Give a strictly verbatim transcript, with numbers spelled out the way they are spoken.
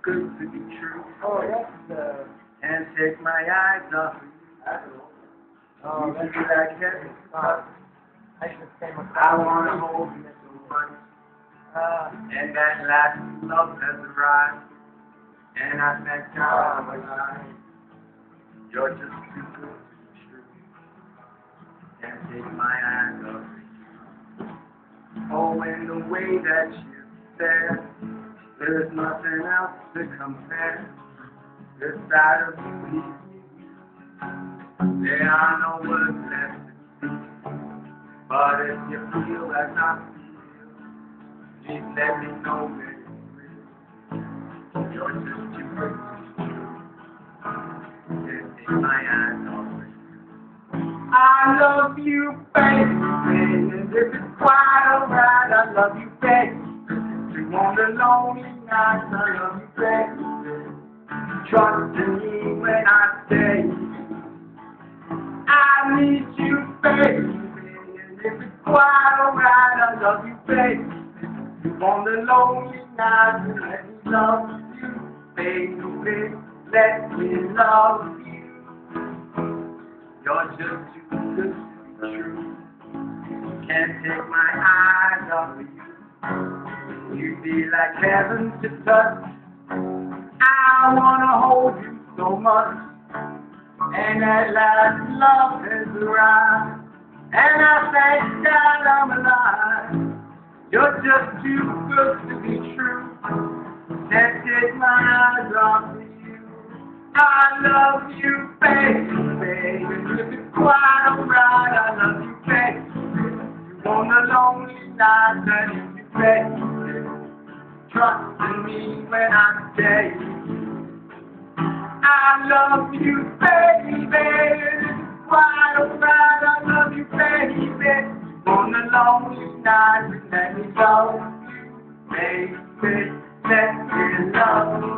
good to be true. Oh, that's the... Can't take my eyes off of you. Oh, that's You like heaven. uh, I should say my... I wanna hold you so much. Uh, And that last love has arrived. And I thank God for life. You're just too good to be true. Can't take my eyes off of you. Oh, and the way that you stare, there's nothing else to compare. This side of you, there are no words left to speak. But if you feel like I feel, please let me know that it's real. You're just too good to be true. Can't take my eyes off of you. I love you, baby, and if it's quite alright, I love you, baby. You want the lonely nights, I love you, baby. Trust in me when I say I need you, baby. And if it's quite alright, I love you, baby. You want the lonely nights, and let me love you, baby. Let me love you. You're just too good to be true. Can't take my eyes off of you. You feel like heaven to touch. I wanna hold you so much. And at last love has arrived. And I thank God I'm alive. You're just too good to be true. Can't take my eyes off of you. I love you, baby. And if it's quite alright, I love you, baby. You want a lonely night, and if you baby, trust in me when I say I love you, baby. And if it's quite alright, I love you, baby. You want a lonely night, and let me love you, baby. Let me love you.